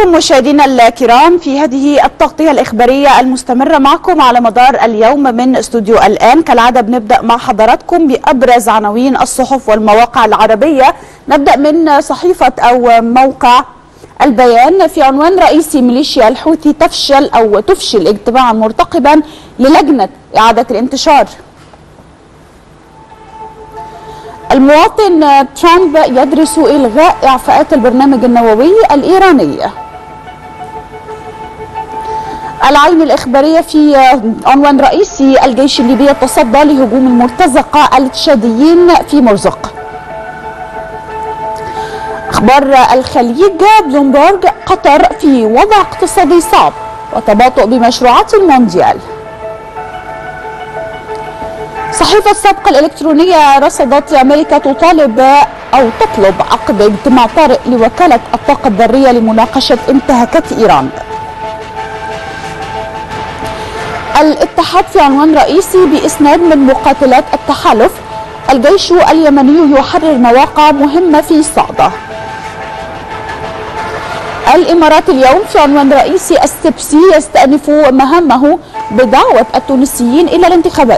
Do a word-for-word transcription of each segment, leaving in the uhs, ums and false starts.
بكم مشاهدينا الكرام في هذه التغطية الإخبارية المستمرة معكم على مدار اليوم من استوديو الآن. كالعادة بنبدأ مع حضراتكم بأبرز عناوين الصحف والمواقع العربية. نبدأ من صحيفة أو موقع البيان في عنوان رئيسي: ميليشيا الحوثي تفشل أو تفشل اجتماعا مرتقبا للجنة إعادة الانتشار. المواطن ترامب يدرس إلغاء إعفاءات البرنامج النووي الإيراني. العين الإخبارية في عنوان رئيسي: الجيش الليبي يتصدى لهجوم المرتزقة التشاديين في مرزق. أخبار الخليج: بلومبرج قطر في وضع اقتصادي صعب وتباطؤ بمشروعات المونديال. صحيفة السابقة الإلكترونية رصدت أمريكا تطالب أو تطلب عقد اجتماع طارئ لوكالة الطاقة الذرية لمناقشة انتهاكات إيران. الاتحاد في عنوان رئيسي: بإسناد من مقاتلات التحالف الجيش اليمني يحرر مواقع مهمة في صعدة. الإمارات اليوم في عنوان رئيسي: السبسي يستأنف مهامه بدعوة التونسيين إلى الانتخابات.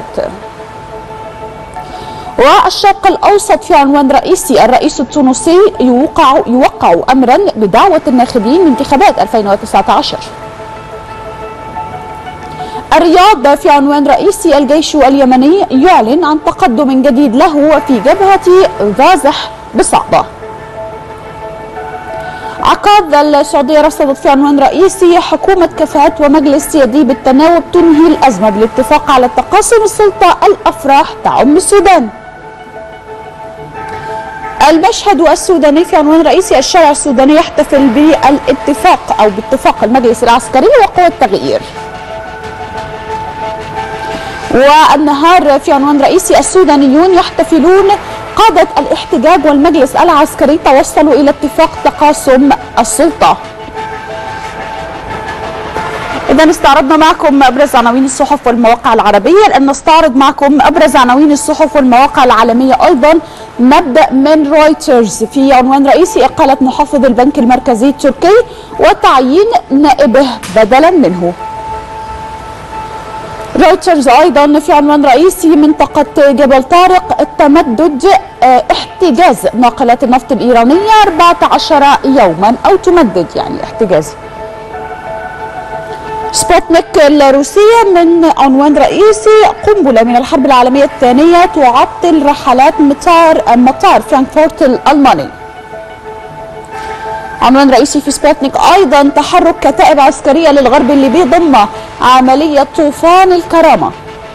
والشرق الأوسط في عنوان رئيسي: الرئيس التونسي يوقع يوقع أمرا بدعوة الناخبين لانتخابات ألفين وتسعة عشر. الرياض في عنوان رئيسي: الجيش اليمني يعلن عن تقدم جديد له في جبهة غازح بصعدة. عقاد السعودية رصدت في عنوان رئيسي: حكومة كفاءات ومجلس سيادي بالتناوب تنهي الأزمة بالاتفاق على تقاسم السلطة، الأفراح تعم السودان. المشهد السوداني في عنوان رئيسي: الشارع السوداني يحتفل بالاتفاق أو باتفاق المجلس العسكري وقوى التغيير. والنهار في عنوان رئيسي: السودانيون يحتفلون، قادة الاحتجاج والمجلس العسكري توصلوا إلى اتفاق تقاسم السلطة. إذا استعرضنا معكم أبرز عناوين الصحف والمواقع العربية، الآن نستعرض معكم أبرز عناوين الصحف والمواقع العالمية أيضا. نبدأ من رويترز في عنوان رئيسي: إقالة محافظ البنك المركزي التركي وتعيين نائبه بدلا منه. رويترز أيضا في عنوان رئيسي: منطقة جبل طارق التمدد، احتجاز ناقلات النفط الإيرانية أربعة عشر يوما أو تمدد يعني احتجاز. سبوتنيك الروسية من عنوان رئيسي: قنبلة من الحرب العالمية الثانية تعطل رحلات مطار مطار فرانكفورت الألماني. عنوان رئيسي في سبوتنيك أيضا: تحرك كتائب عسكرية للغرب الليبي ضمن عملية طوفان الكرامة.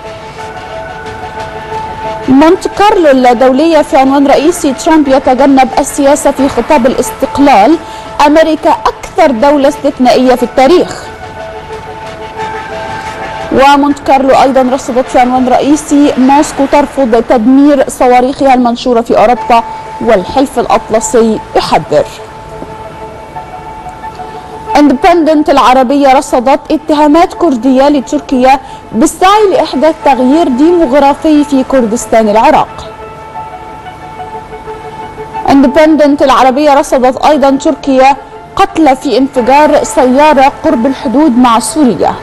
مونت كارلو الدولية في عنوان رئيسي: ترامب يتجنب السياسة في خطاب الاستقلال، أمريكا أكثر دولة استثنائية في التاريخ. ومونت كارلو أيضا رصدت في عنوان رئيسي: موسكو ترفض تدمير صواريخها المنشورة في أوروبا والحلف الأطلسي يحذر. اندبندنت العربية رصدت اتهامات كردية لتركيا بالسعي لإحداث تغيير ديموغرافي في كردستان العراق. اندبندنت العربية رصدت أيضا تركيا قتلى في انفجار سيارة قرب الحدود مع سوريا.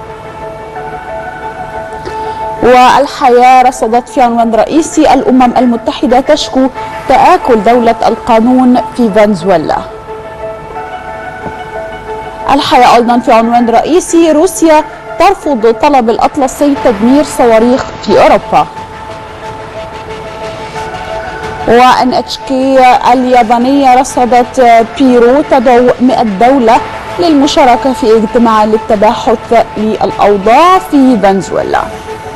والحياة رصدت في عنوان رئيسي: الأمم المتحدة تشكو تآكل دولة القانون في فنزويلا. الحياة أيضا في عنوان رئيسي: روسيا ترفض طلب الأطلسي تدمير صواريخ في أوروبا. وإن إتش كي اليابانية رصدت بيرو تدعو مئة دولة للمشاركة في اجتماع للتباحث للأوضاع في فنزويلا.